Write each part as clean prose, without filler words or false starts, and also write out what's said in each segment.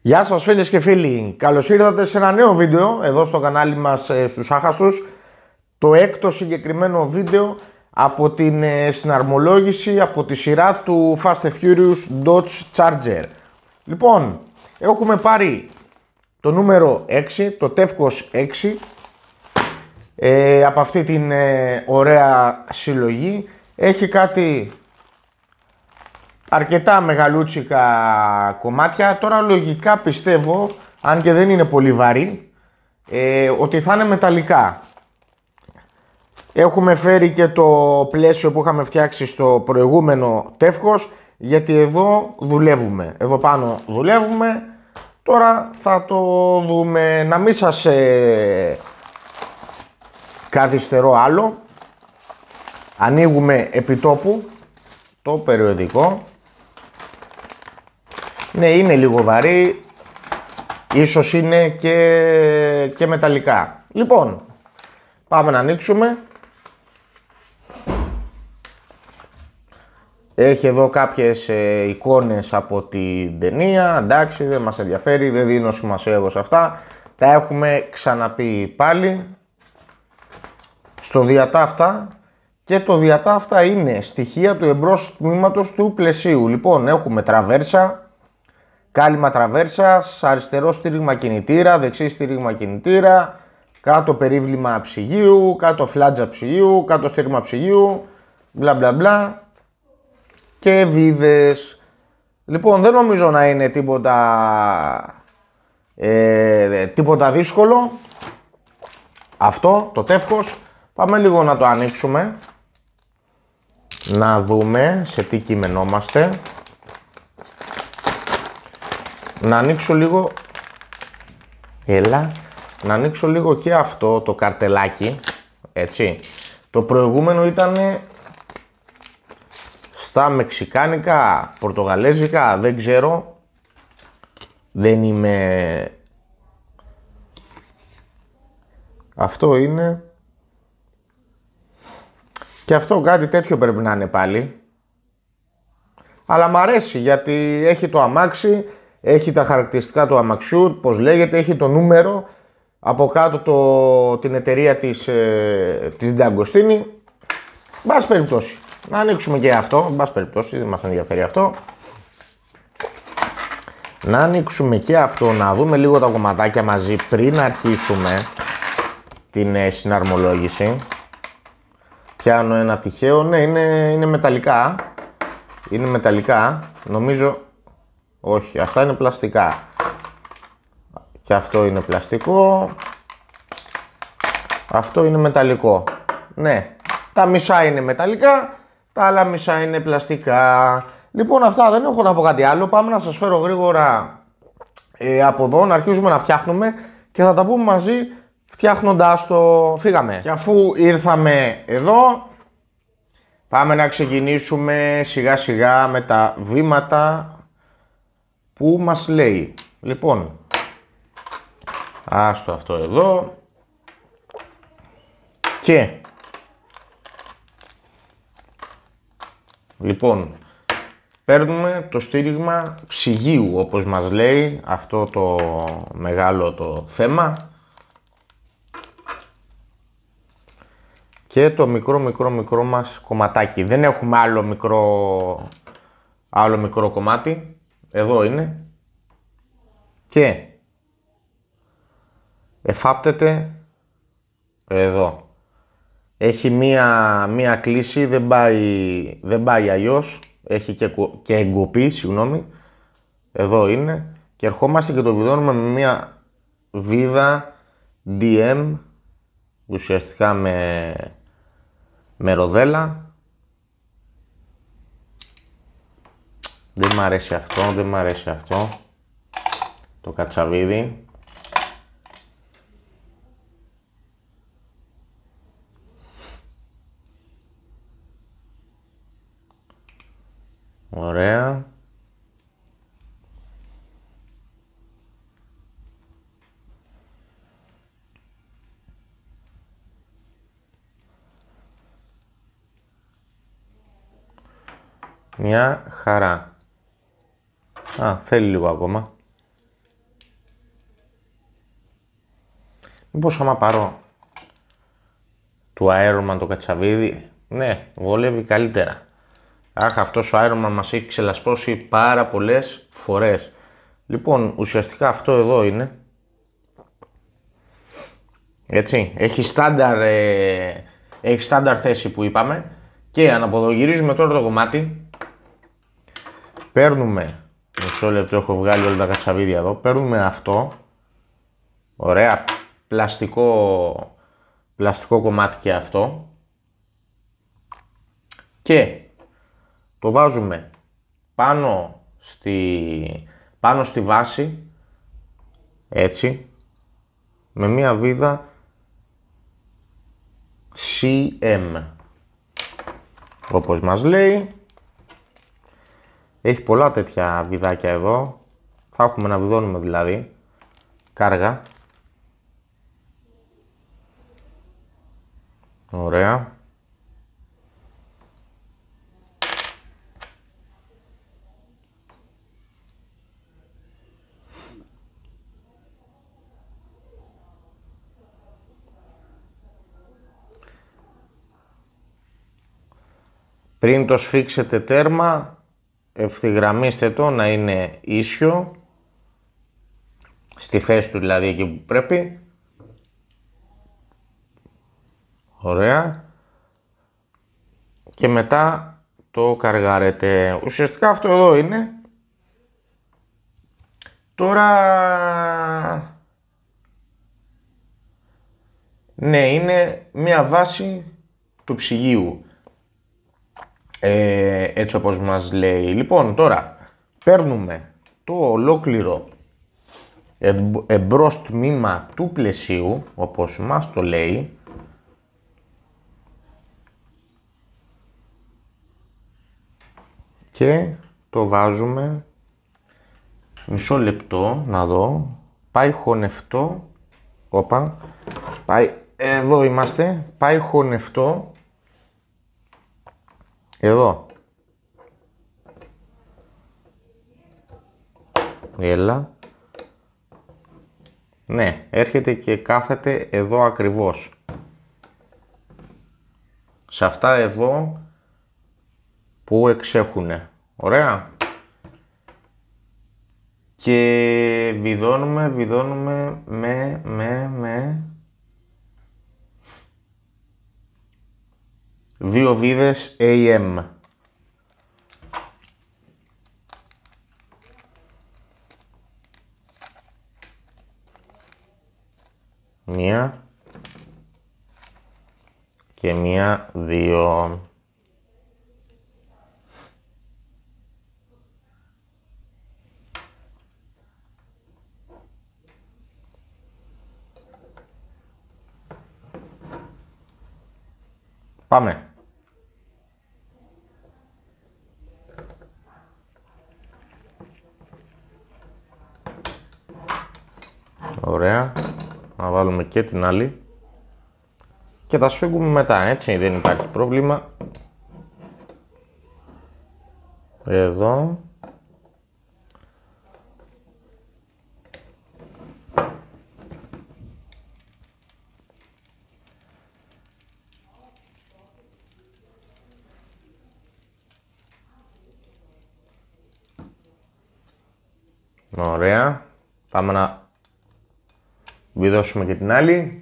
Γεια σας φίλες και φίλοι, καλώς ήρθατε σε ένα νέο βίντεο εδώ στο κανάλι μας στους Άχαστους. Το έκτο συγκεκριμένο βίντεο από την συναρμολόγηση από τη σειρά του Fast and Furious Dodge Charger. Λοιπόν, έχουμε πάρει το νούμερο 6, το τεύχος 6 από αυτή την ωραία συλλογή. Έχει κάτι αρκετά μεγαλούτσικα κομμάτια. Τώρα λογικά πιστεύω, αν και δεν είναι πολύ βαρύ, ότι θα είναι μεταλλικά. Έχουμε φέρει και το πλαίσιο που είχαμε φτιάξει στο προηγούμενο τεύχος, γιατί εδώ δουλεύουμε. Εδώ πάνω δουλεύουμε. Τώρα θα το δούμε. Να μην σας καθυστερώ άλλο. Ανοίγουμε επιτόπου το περιοδικό. Ναι, είναι λίγο βαρύ, ίσως είναι και μεταλλικά. Λοιπόν, πάμε να ανοίξουμε. Έχει εδώ κάποιες εικόνες από την ταινία, εντάξει, δεν μας ενδιαφέρει, δεν δίνω σημασία εγώ σε αυτά. Τα έχουμε ξαναπεί πάλι στο διατάφτα. Και το διατάφτα είναι στοιχεία του εμπρός τμήματος του πλαισίου. Λοιπόν, έχουμε τραβέρσα, κάλυμα τραβέρσας, αριστερό στήριγμα κινητήρα, δεξί στήριγμα κινητήρα, κάτω περίβλημα ψυγείου, κάτω φλάτζα ψυγείου, κάτω στήριγμα ψυγείου, μπλα μπλα μπλα και βίδες. Λοιπόν, δεν νομίζω να είναι τίποτα δύσκολο αυτό το τεύχος. Πάμε λίγο να το ανοίξουμε, να δούμε σε τι κειμενόμαστε. Να ανοίξω λίγο, να ανοίξω λίγο και αυτό το καρτελάκι, έτσι. Το προηγούμενο ήταν στα μεξικάνικα, πορτογαλέζικα, δεν ξέρω. Δεν είμαι... Αυτό είναι... Και αυτό κάτι τέτοιο πρέπει να είναι πάλι. Αλλά μ' αρέσει γιατί έχει το αμάξι, έχει τα χαρακτηριστικά του αμαξιού, πως λέγεται, έχει το νούμερο, από κάτω την εταιρεία της Νταγκοστίνη. Μπας περιπτώσει, να ανοίξουμε και αυτό, μπας περιπτώσει, δεν μας ενδιαφέρει αυτό. Να ανοίξουμε και αυτό, να δούμε λίγο τα κομματάκια μαζί πριν αρχίσουμε την συναρμολόγηση. Πιάνω ένα τυχαίο, ναι, είναι μεταλλικά. Είναι μεταλλικά, νομίζω, όχι, αυτά είναι πλαστικά. Και αυτό είναι πλαστικό. Αυτό είναι μεταλλικό. Ναι, τα μισά είναι μεταλλικά, τα άλλα μισά είναι πλαστικά. Λοιπόν, αυτά, δεν έχω να πω κάτι άλλο. Πάμε να σας φέρω γρήγορα από εδώ, να αρχίσουμε να φτιάχνουμε και θα τα πούμε μαζί φτιάχνοντας το... Φύγαμε. Και αφού ήρθαμε εδώ, πάμε να ξεκινήσουμε σιγά σιγά με τα βήματα που μας λέει. Λοιπόν, άστο αυτό εδώ και λοιπόν παίρνουμε το στήριγμα ψυγείου, όπως μας λέει αυτό το μεγάλο το θέμα, και το μικρό μας κομματάκι. Δεν έχουμε άλλο μικρό κομμάτι. Εδώ είναι. Και εφάπτεται εδώ. Έχει μία κλίση, δεν πάει αλλιώς. Έχει και εγκοπή, συγγνώμη. Εδώ είναι. Και ερχόμαστε και το βιδώνουμε με μία βίδα DM, ουσιαστικά με ροδέλα. Δεν μ' αρέσει αυτό, το κατσαβίδι. Ωραία. Μια χαρά. Θέλει λίγο ακόμα. Μήπως άμα πάρω του Iron Man το κατσαβίδι, ναι, βολεύει καλύτερα. Αχ, αυτός ο Iron Man μας έχει ξελασπώσει πάρα πολλές φορές. Λοιπόν, ουσιαστικά αυτό εδώ είναι. Έτσι, έχει στάνταρ θέση που είπαμε. Και αναποδογυρίζουμε τώρα το κομμάτι. Παίρνουμε, μισό λεπτό, έχω βγάλει όλα τα κατσαβίδια εδώ. Παίρνουμε αυτό. Ωραία, πλαστικό κομμάτι και αυτό. Και το βάζουμε πάνω στη βάση. Έτσι. Με μία βίδα CM. Όπως μας λέει. Έχει πολλά τέτοια βιδάκια εδώ. Θα έχουμε να βιδώνουμε δηλαδή. Κάργα. Ωραία. Πριν το σφίξετε τέρμα, ευθυγραμμίστε το να είναι ίσιο, στη θέση του δηλαδή εκεί που πρέπει. Ωραία. Και μετά το καργάρετε. Ουσιαστικά αυτό εδώ είναι. Τώρα... ναι, είναι μια βάση του ψυγείου. Έτσι όπως μας λέει. Λοιπόν, τώρα παίρνουμε το ολόκληρο εμπρός τμήμα του πλαισίου, όπως μας το λέει. Και το βάζουμε, μισό λεπτό να δω, πάει χωνευτό, όπα, πάει, εδώ είμαστε, πάει χωνευτό, εδώ, έλα, ναι, έρχεται και κάθεται εδώ ακριβώς, σε αυτά εδώ που εξέχουνε, ωραία. Και βιδώνουμε με δύο βίδες AM. Μία και μία, δύο. Πάμε. Ωραία. Να βάλουμε και την άλλη. Και τα σφίγγουμε μετά, έτσι, δεν υπάρχει πρόβλημα. Εδώ. Ωραία. Πάμε να βιδώσουμε και την άλλη.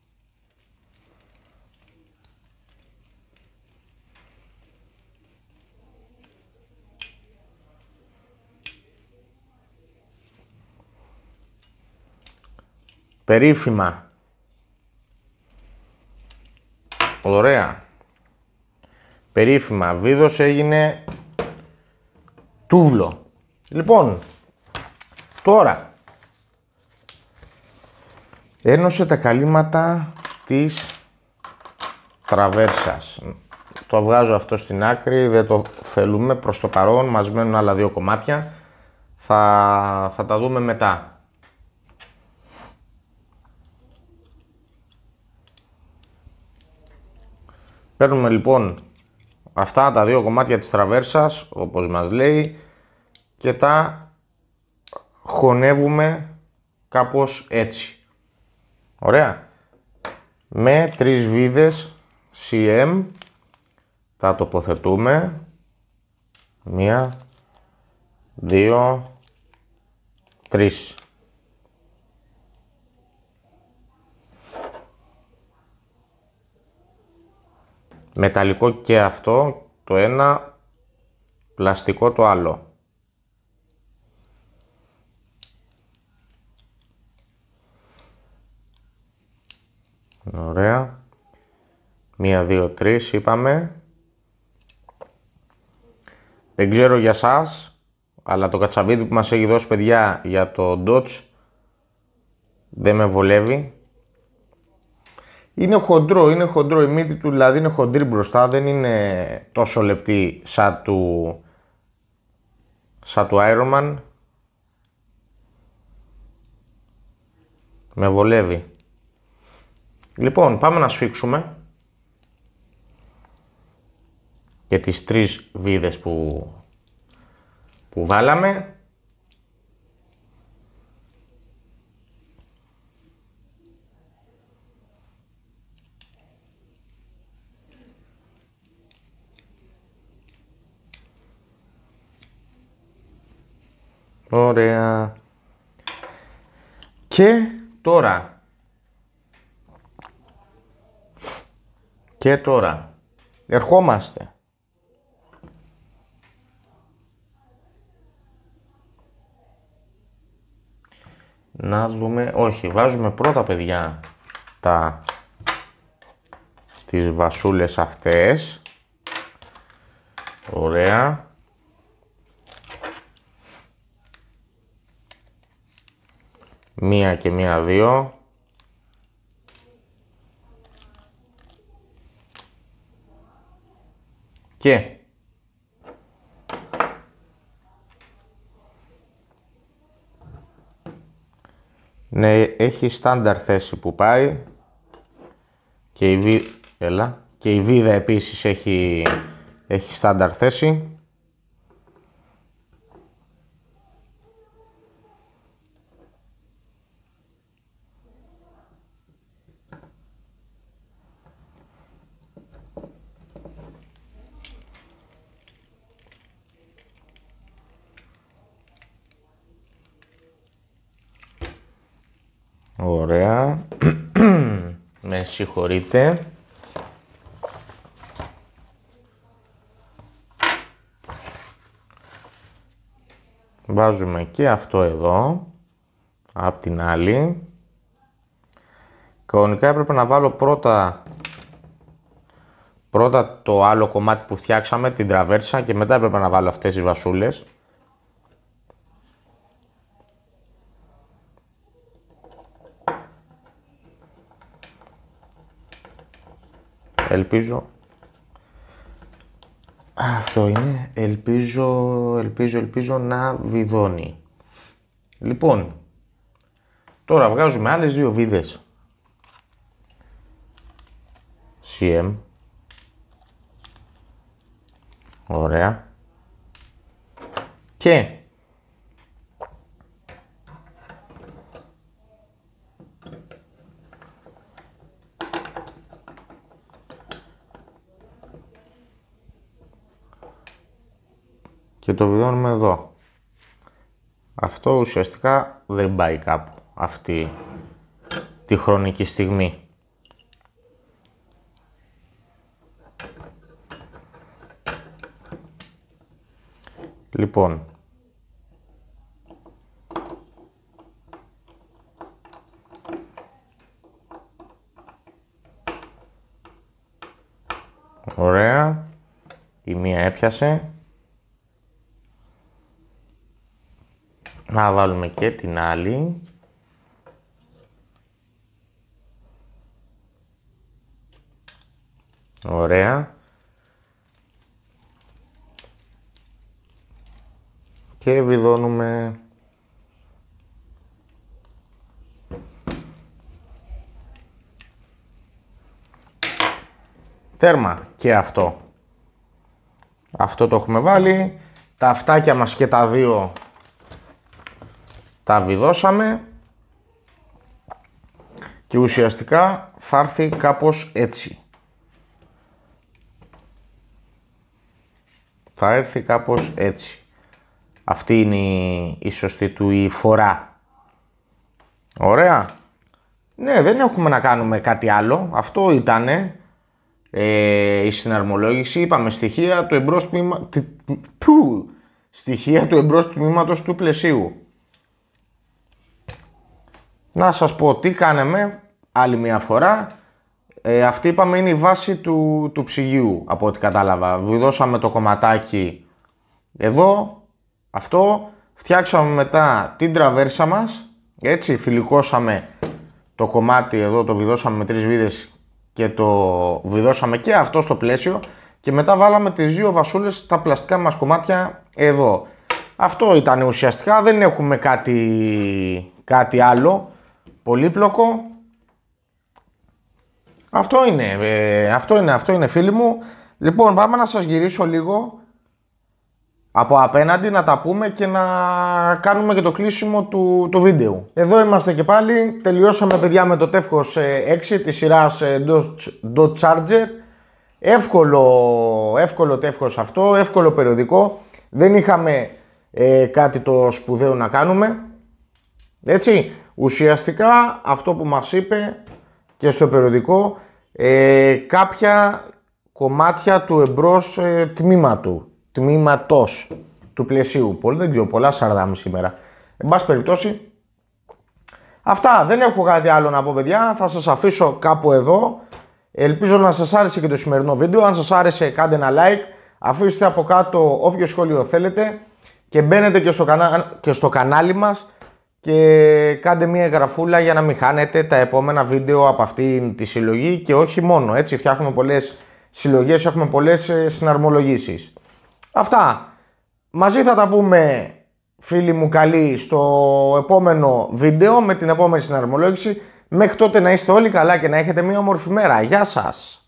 Περίφημα. Ωραία. Περίφημα. Βίδος έγινε τούβλο. Λοιπόν, τώρα ένωσε τα καλύματα της τραβέρσας. Το βγάζω αυτό στην άκρη, δεν το θέλουμε προς το παρόν, μας μένουν άλλα δύο κομμάτια. Θα τα δούμε μετά. Παίρνουμε λοιπόν αυτά τα δύο κομμάτια της τραβέρσας, όπως μας λέει, και τα χωνεύουμε κάπως έτσι. Ωραία. Με 3 βίδες CM τα τοποθετούμε. 1, 2, 3. Μεταλλικό και αυτό το ένα, πλαστικό το άλλο. Ωραία. 1, 2, 3 είπαμε. Δεν ξέρω για σας, αλλά το κατσαβίδι που μας έχει δώσει παιδιά για το Dodge δεν με βολεύει. Είναι χοντρό, η μύτη του δηλαδή είναι χοντρή μπροστά, δεν είναι τόσο λεπτή σαν του Iron Man. Με βολεύει. Λοιπόν, πάμε να σφίξουμε και τις 3 βίδες που βάλαμε. Ωραία. Και τώρα ερχόμαστε να δούμε, όχι, βάζουμε πρώτα παιδιά τις βασούλες αυτές. Ωραία. Μία και μία, 2. Και ναι, έχει στάνταρ θέση που πάει και η βίδα επίσης έχει στάνταρ θέση. Ωραία. Με συγχωρείτε. Βάζουμε και αυτό εδώ, απ' την άλλη. Κανονικά έπρεπε να βάλω πρώτα το άλλο κομμάτι που φτιάξαμε, την τραβέρσα, και μετά έπρεπε να βάλω αυτές τις βασούλες. Ελπίζω. Αυτό είναι. Ελπίζω να βιδώνει. Λοιπόν, τώρα βγάζουμε άλλες 2 βίδες CM. Ωραία. Και το βιδώνουμε εδώ. Αυτό ουσιαστικά δεν πάει κάπου αυτή τη χρονική στιγμή. Λοιπόν, ωραία, η μία έπιασε. Να βάλουμε και την άλλη. Ωραία. Και βιδώνουμε. Τέρμα και αυτό. Αυτό το έχουμε βάλει. Τα αυτάκια μας και τα 2 τα βιδώσαμε. και ουσιαστικά θα έρθει κάπως έτσι. Θα έρθει κάπως έτσι. Αυτή είναι η σωστή του η φορά. Ωραία. Ναι, δεν έχουμε να κάνουμε κάτι άλλο. Αυτό ήτανε η συναρμολόγηση. Είπαμε στοιχεία του εμπρός στοιχεία του εμπρός τμήματος του πλαισίου. Να σας πω τι κάναμε άλλη μια φορά. Αυτή είπαμε είναι η βάση του ψυγείου, από ό,τι κατάλαβα. Βιδώσαμε το κομματάκι εδώ, αυτό. Φτιάξαμε μετά την τραβέρσα μας, έτσι, θηλυκώσαμε το κομμάτι εδώ, το βιδώσαμε με 3 βίδες και το βιδώσαμε και αυτό στο πλαίσιο. Και μετά βάλαμε τις 2 βασούλες, τα πλαστικά μας κομμάτια εδώ. Αυτό ήταν ουσιαστικά, δεν έχουμε κάτι άλλο πολύπλοκο. Αυτό είναι φίλοι μου. Λοιπόν, πάμε να σας γυρίσω λίγο από απέναντι να τα πούμε και να κάνουμε και το κλείσιμο του βίντεο. Εδώ είμαστε και πάλι. Τελειώσαμε, παιδιά, με το τεύχος 6 της σειράς Dodge Charger. Εύκολο τεύχος αυτό, εύκολο περιοδικό. Δεν είχαμε κάτι το σπουδαίο να κάνουμε. Έτσι, ουσιαστικά αυτό που μας είπε και στο κάποια κομμάτια του εμπρός τμήματος του πλαισίου. Πολύ δεν ξέρω, πολλά σαρδάμ σήμερα. Εν πάση περιπτώσει, αυτά, δεν έχω κάτι άλλο να πω, παιδιά. Θα σας αφήσω κάπου εδώ. Ελπίζω να σας άρεσε και το σημερινό βίντεο. Αν σας άρεσε, κάντε ένα like, αφήστε από κάτω όποιο σχόλιο θέλετε και μπαίνετε και στο κανάλι μας και κάντε μια εγγραφούλα για να μην χάνετε τα επόμενα βίντεο από αυτή τη συλλογή. Και όχι μόνο, έτσι φτιάχνουμε πολλές συλλογές, έχουμε πολλές συναρμολογήσεις. Αυτά, μαζί θα τα πούμε, φίλοι μου καλοί, στο επόμενο βίντεο με την επόμενη συναρμολόγηση. Μέχρι τότε να είστε όλοι καλά και να έχετε μια όμορφη μέρα. Γεια σας!